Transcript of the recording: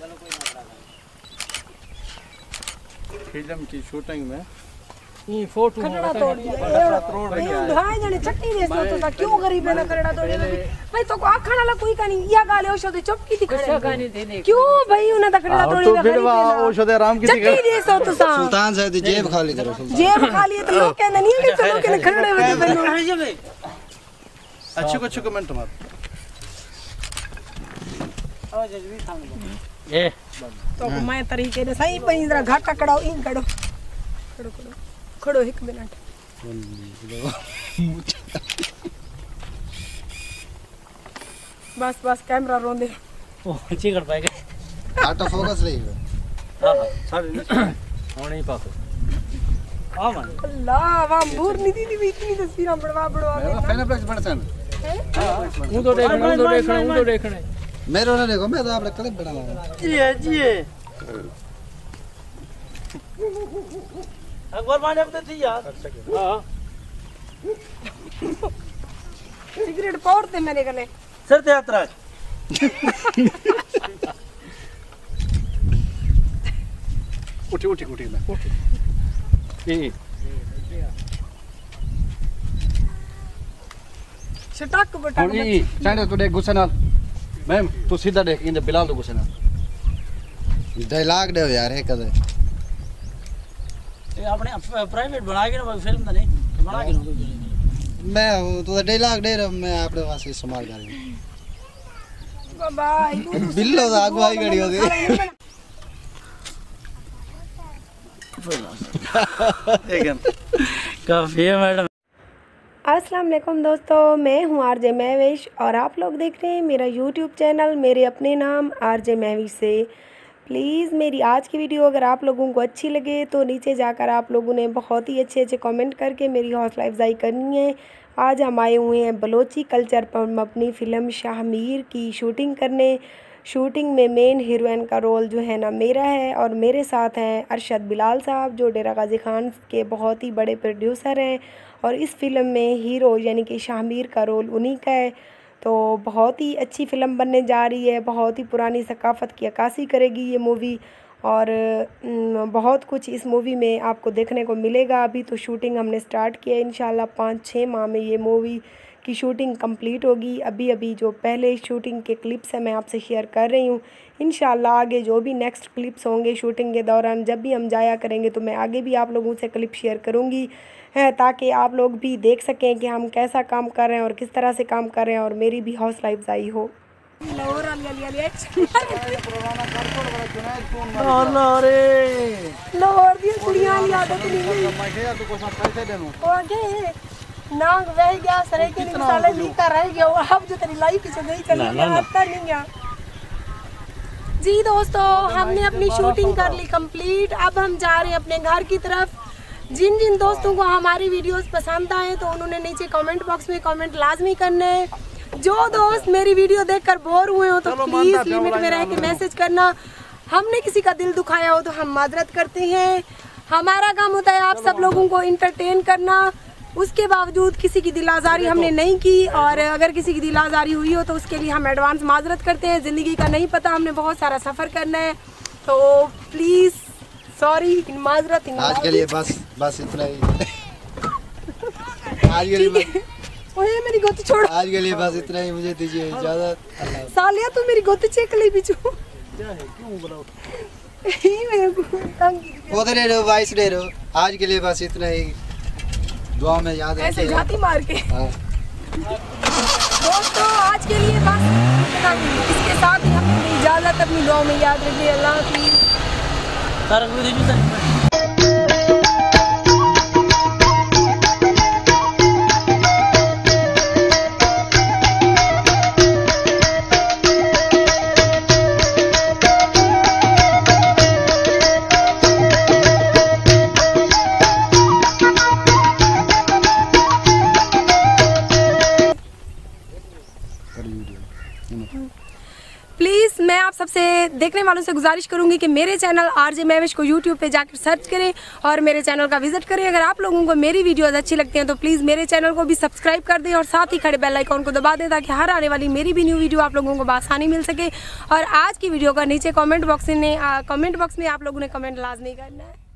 Film की shooting में ये फोटो खरड़ा तोड़ दिया भाई जाने चट्टी दे तो ता क्यों गरीब है ना खरड़ा तोड़ भाई तो को आखण वाला कोई का नहीं या गाले औषध चुप की थी खड़े क्यों भाई उन्हें ता खरड़ा तोड़ तो बिड़वा औषध आराम की चट्टी दे तो सा सुल्तान साहब दी जेब खाली करो जेब खाली है तो लोग कहंदे नहीं कि चलो के खरड़े बने अच्छी कमेंट मार ए तो मैं तरीके से सही पई जरा घाटा कड़ाओ इन कड़ो खड़ो एक मिनट बस कैमरा रोंदे ओ अच्छी कर पाएगा ऑटो फोकस रहेगा हां होने ही पाको आ मन अल्लाह वाह मूर नीति दी इतनी तस्वीरां बढ़वा फेनप्लेक्स बढ़सन हूं तो देखने मेरो ने देखो मैं तो आपने क्लिप बना लगा जी अकबर माने अब थी यार हां सिगरेट पौड़ते मेरे गले सर ते यात्रा उठी ना ए छटक बटा और ये चांदे तू देख गुस्सा ना मैम तू सीधा देख इन बिलाल तो गुस्सा ना डायलॉग दे यार है कदे ये अपने प्राइवेट बना के ना फिल्म तो नहीं बना के मैं तो डायलॉग दे रहा मैं अपने वास्ते इस्तेमाल कर बाबा बिल्लो तो अगवाई गड़ी होती काफी है मैडम। अस्सलाम वालेकुम दोस्तों, मैं हूं आरजे महविश और आप लोग देख रहे हैं मेरा यूट्यूब चैनल मेरे अपने नाम आरजे महविश से। प्लीज़ मेरी आज की वीडियो अगर आप लोगों को अच्छी लगे तो नीचे जाकर आप लोगों ने बहुत ही अच्छे कमेंट करके मेरी हौसला अफजाई करनी है। आज हम आए हुए हैं बलोची कल्चर पर हम अपनी फ़िल्म शाहमीर की शूटिंग करने। शूटिंग में मेन हीरोइन का रोल जो है ना मेरा है और मेरे साथ हैं अरशद बिलाल साहब जो डेरा गाजी खान के बहुत ही बड़े प्रोड्यूसर हैं और इस फिल्म में हीरो यानी कि शाहमीर का रोल उन्हीं का है। तो बहुत ही अच्छी फ़िल्म बनने जा रही है, बहुत ही पुरानी सकाफ़त की अक्कासी करेगी ये मूवी और बहुत कुछ इस मूवी में आपको देखने को मिलेगा। अभी तो शूटिंग हमने स्टार्ट किया है, इंशाल्लाह 5-6 माह में ये मूवी की शूटिंग कंप्लीट होगी। अभी जो पहले शूटिंग के क्लिप्स हैं मैं आपसे शेयर कर रही हूँ। इंशाल्लाह आगे जो भी नेक्स्ट क्लिप्स होंगे शूटिंग के दौरान जब भी हम जाया करेंगे तो मैं आगे भी आप लोगों से क्लिप शेयर करूँगी है ताकि आप लोग भी देख सकें कि हम कैसा काम कर रहे हैं और किस तरह से काम कर रहे हैं और मेरी भी हौसला अफजाई हो। नाग वह गया सरे के साले लीका रह गया अब जो तेरी लाइफ पीछे गई चली आता नहीं गया जी। दोस्तों हमने अपनी शूटिंग कर ली कंप्लीट, अब हम जा रहे हैं अपने घर की तरफ। जिन जिन दोस्तों को हमारी वीडियोस पसंद आए तो उन्होंने नीचे कमेंट बॉक्स में कमेंट लाजमी करने हैं। जो दोस्त मेरी वीडियो देखकर बोर हुए हो तो प्लीज़ लिमिट में रह के मैसेज करना। हमने किसी का दिल दुखाया हो तो हम माजरत करते हैं। हमारा काम होता है आप सब लोगों को इंटरटेन करना, उसके बावजूद किसी की दिल आज़ारी हमने नहीं की और अगर किसी की दिल आज़ारी हुई हो तो उसके लिए हम एडवांस माजरत करते हैं। ज़िंदगी का नहीं पता, हमने बहुत सारा सफ़र करना है तो प्लीज़ सॉरी माजरत। आज के लिए बस इतना ही आज के लिए ओए मेरी गोती छोड़ो। आज के लिए बस इतना ही, मुझे दीजिए इजाज़त। सालिया तू मेरी गोती चेक ले बिचू क्यों बुलाओ उधर ले लो वाइस ले लो। आज के लिए बस इतना ही, दुआ में याद है ऐसे जाती मार के। दोस्तों आज के लिए बस इतना ही, इसके साथ ही हमें इजाज़त, अपनी दुआ में याद रखिए। अल्लाह हाफ़िज़। प्लीज़ मैं आप सबसे आपसे देखने वालों से गुजारिश करूंगी कि मेरे चैनल आरजे महविश को यूट्यूब पे जाकर सर्च करें और मेरे चैनल का विजिट करें। अगर आप लोगों को मेरी वीडियोस अच्छी लगती हैं तो प्लीज़ मेरे चैनल को भी सब्सक्राइब कर दें और साथ ही खड़े बेल आइकॉन को दबा दें ताकि हर आने वाली मेरी भी न्यू वीडियो आप लोगों को आसानी मिल सके। और आज की वीडियो का नीचे कमेंट बॉक्स में आप लोगों ने कमेंट लाजमी करना है।